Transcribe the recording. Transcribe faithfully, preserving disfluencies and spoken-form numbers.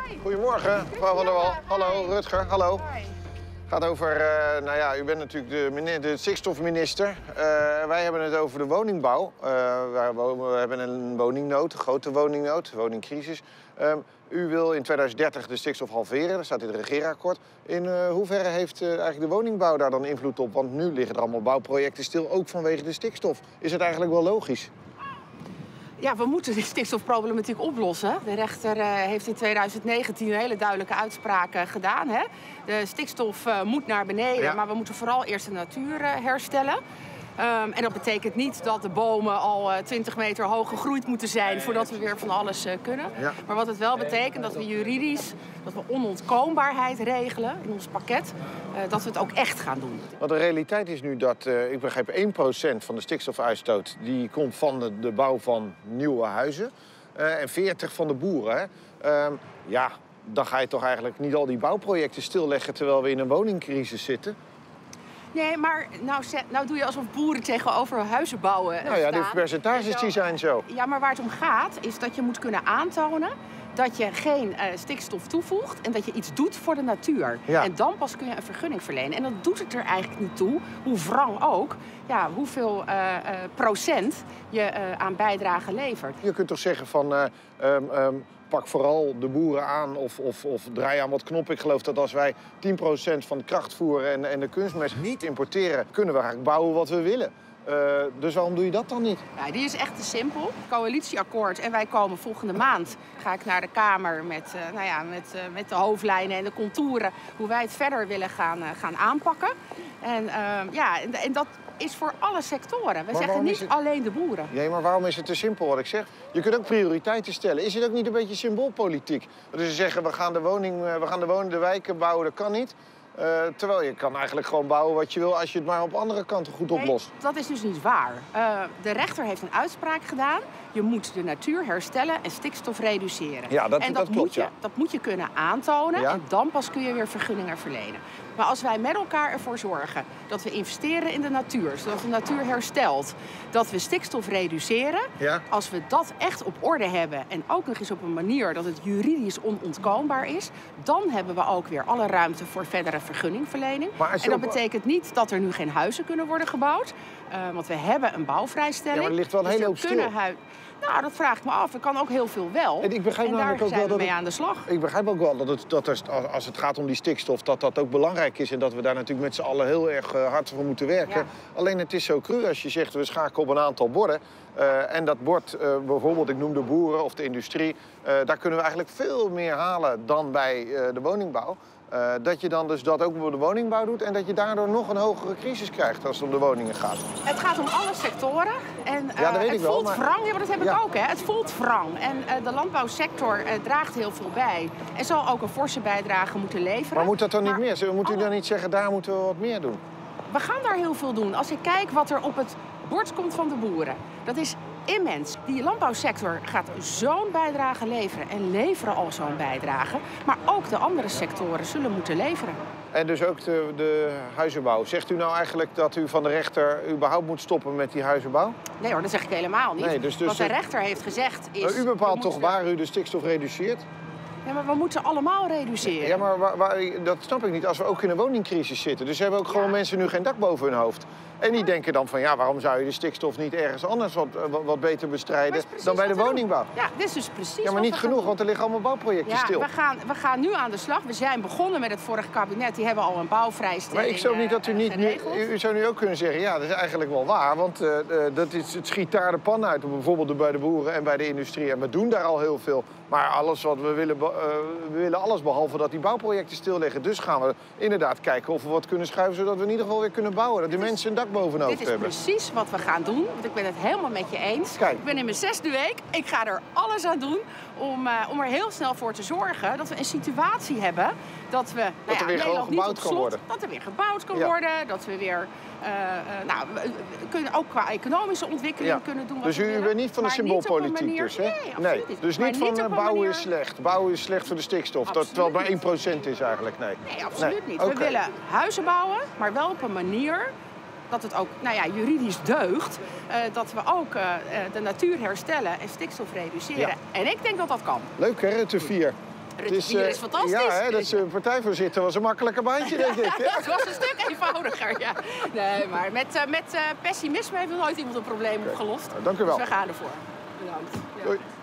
Goedemorgen, mevrouw Van der Wal. Hallo, Rutger, hallo. Het gaat over, uh, nou ja, u bent natuurlijk de, meneer, de stikstofminister. Uh, wij hebben het over de woningbouw. Uh, wij we hebben een woningnood, een grote woningnood, woningcrisis. Uh, u wil in tweeduizend dertig de stikstof halveren, dat staat in het regeerakkoord. In uh, hoeverre heeft uh, eigenlijk de woningbouw daar dan invloed op? Want nu liggen er allemaal bouwprojecten stil, ook vanwege de stikstof. Is het eigenlijk wel logisch? Ja, we moeten de stikstofproblematiek oplossen. De rechter uh, heeft in tweeduizend negentien een hele duidelijke uitspraak uh, gedaan. Hè? De stikstof uh, moet naar beneden, ja. maar we moeten vooral eerst de natuur uh, herstellen. Um, en dat betekent niet dat de bomen al uh, twintig meter hoog gegroeid moeten zijn voordat we weer van alles uh, kunnen. Ja. Maar wat het wel betekent, dat we juridisch, dat we onontkoombaarheid regelen in ons pakket, uh, dat we het ook echt gaan doen. Want de realiteit is nu dat, uh, ik begrijp, één procent van de stikstofuitstoot die komt van de, de bouw van nieuwe huizen uh, en veertig van de boeren. Hè. Um, ja, dan ga je toch eigenlijk niet al die bouwprojecten stilleggen terwijl we in een woningcrisis zitten. Nee, maar nou, nou doe je alsof boeren tegenover huizen bouwen uh, Nou ja, staan. de percentages die zijn zo. Ja, maar waar het om gaat is dat je moet kunnen aantonen dat je geen uh, stikstof toevoegt en dat je iets doet voor de natuur. Ja. En dan pas kun je een vergunning verlenen. En dan doet het er eigenlijk niet toe, hoe wrang ook, ja, hoeveel uh, uh, procent je uh, aan bijdrage levert. Je kunt toch zeggen van, uh, um, um, pak vooral de boeren aan of, of, of draai aan wat knoppen. Ik geloof dat als wij tien procent van de krachtvoer en, en de kunstmest niet importeren, kunnen we eigenlijk bouwen wat we willen. Uh, dus waarom doe je dat dan niet? Ja, die is echt te simpel. Coalitieakkoord. En wij komen volgende maand, ga ik naar de Kamer met, uh, nou ja, met, uh, met de hoofdlijnen en de contouren, hoe wij het verder willen gaan, uh, gaan aanpakken. En, uh, ja, en, en dat is voor alle sectoren. We maar zeggen niet het... alleen de boeren. Nee, maar waarom is het te simpel wat ik zeg? Je kunt ook prioriteiten stellen. Is het ook niet een beetje symboolpolitiek? Dus ze zeggen, we gaan de woning, we gaan de, woning, de wijken bouwen, dat kan niet. Uh, terwijl je kan eigenlijk gewoon bouwen wat je wil als je het maar op andere kanten goed oplost. Nee, dat is dus niet waar. Uh, de rechter heeft een uitspraak gedaan. Je moet de natuur herstellen en stikstof reduceren. Ja, dat, en dat, dat klopt, moet je, ja. dat moet je kunnen aantonen Ja? en dan pas kun je weer vergunningen verlenen. Maar als wij met elkaar ervoor zorgen dat we investeren in de natuur, zodat de natuur herstelt, dat we stikstof reduceren, ja? Als we dat echt op orde hebben en ook nog eens op een manier dat het juridisch onontkoombaar is, dan hebben we ook weer alle ruimte voor verdere vergunningverlening. En dat betekent niet dat er nu geen huizen kunnen worden gebouwd, uh, want we hebben een bouwvrijstelling. Ja, maar er ligt wel een dus hele hoop stil. Nou, dat vraag ik me af. Er kan ook heel veel wel. En, ik begrijp en daar ook zijn wel we dat mee het, aan de slag. Ik begrijp ook wel dat, het, dat er, als het gaat om die stikstof, dat dat ook belangrijk is. En dat we daar natuurlijk met z'n allen heel erg uh, hard voor moeten werken. Ja. Alleen het is zo cru als je zegt, we schakelen op een aantal borden. Uh, en dat bord, uh, bijvoorbeeld, ik noem de boeren of de industrie, uh, daar kunnen we eigenlijk veel meer halen dan bij uh, de woningbouw. Uh, dat je dan dus dat ook bij de woningbouw doet en dat je daardoor nog een hogere crisis krijgt als het om de woningen gaat. Het gaat om alle sectoren. En, uh, ja, dat weet het ik wel, voelt maar... wrang, ja, maar dat heb ja. ik ook. Hè. Het voelt wrang. En uh, de landbouwsector uh, draagt heel veel bij. En zal ook een forse bijdrage moeten leveren. Maar moet dat dan maar... niet meer? Moet u dan niet zeggen, daar moeten we wat meer doen? We gaan daar heel veel doen. Als ik kijk wat er op het bord komt van de boeren, dat is immens. Die landbouwsector gaat zo'n bijdrage leveren en leveren al zo'n bijdrage. Maar ook de andere sectoren zullen moeten leveren. En dus ook de, de huizenbouw. Zegt u nou eigenlijk dat u van de rechter überhaupt moet stoppen met die huizenbouw? Nee hoor, dat zeg ik helemaal niet. Nee, dus, dus Wat de rechter heeft gezegd is... U bepaalt toch moeten... waar u de stikstof reduceert? Ja, maar we moeten allemaal reduceren. Ja, maar waar, waar, dat snap ik niet als we ook in een woningcrisis zitten. Dus hebben ook gewoon ja. mensen nu geen dak boven hun hoofd. En die denken dan van, ja, waarom zou je de stikstof niet ergens anders wat, wat beter bestrijden dan bij de woningbouw? Ja, dit is dus precies Ja, maar niet genoeg, want er liggen allemaal bouwprojecten ja, stil. We gaan, we gaan nu aan de slag. We zijn begonnen met het vorige kabinet. Die hebben al een bouwvrijstelling Maar ik zou niet dat u niet... Nu, geregeld. u zou nu ook kunnen zeggen, ja, dat is eigenlijk wel waar. Want uh, dat is, het schiet daar de pan uit. Bijvoorbeeld bij de boeren en bij de industrie. En we doen daar al heel veel. Maar alles wat we willen, uh, we willen alles behalve dat die bouwprojecten stil liggen. Dus gaan we inderdaad kijken of we wat kunnen schuiven, zodat we in ieder geval weer kunnen bouwen. Dat de dit mensen een dak boven hun hoofd hebben. Dit is precies wat we gaan doen. Want ik ben het helemaal met je eens. Kijk. Ik ben in mijn zesde week. Ik ga er alles aan doen om, uh, om er heel snel voor te zorgen dat we een situatie hebben dat we... Dat nou ja, er weer gewoon gebouwd kan worden. Dat er weer gebouwd kan ja. worden. Dat we weer... Uh, uh, nou, we kunnen ook qua economische ontwikkeling ja. kunnen doen wat dus we u willen. bent niet van de symboolpolitiek dus, hè? Nee, absoluut nee. niet. Dus maar niet van niet uh, bouwen manier... is slecht. Bouwen is slecht voor de stikstof. Dat, terwijl het maar één procent is eigenlijk, nee. Nee, absoluut nee. niet. Okay. We willen huizen bouwen, maar wel op een manier dat het ook, nou ja, juridisch deugt. Uh, dat we ook uh, de natuur herstellen en stikstof reduceren. Ja. En ik denk dat dat kan. Leuk hè, Rutte vier. Rutte is, vier is fantastisch. Ja, hè, dat is een partijvoorzitter was een makkelijker baantje, denk ik. Ja. Het was een stuk eenvoudiger, ja. Nee, maar met, uh, met uh, pessimisme heeft nog nooit iemand een probleem opgelost. Nou, dank u wel. Dus we gaan ervoor. Bedankt. Ja. Doei.